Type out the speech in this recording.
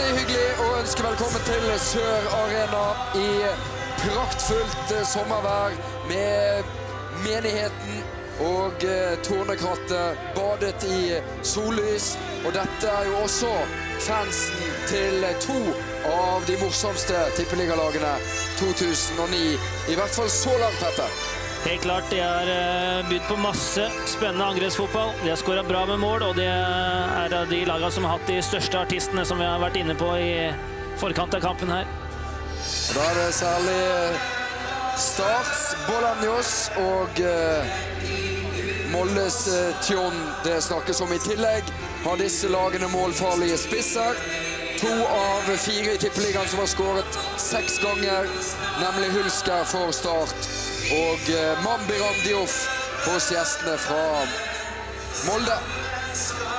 Veldig hyggelig å ønske velkommen til Sør Arena i praktfullt sommervær med menigheten og Tornekrattet badet i sollys. Og dette jo også fansen til to av de morsomste tippeligalagene 2009. I hvert fall så langt, Petter. Helt klart, de har bydd på masse spennende angrepsfotball. De har skåret bra med mål, og det av de lagene som har hatt de største artistene som vi har vært inne på i forkant av kampen her. Og da det særlig Starts Bolanjos og Moldes Tjon det snakkes om. I tillegg har disse lagene målfarlige spisser. 2 av 4 i tippeligaen som har skåret 6 ganger, nemlig Hulsker for Start og Mambiram Diouf hos gjestene fra Molde.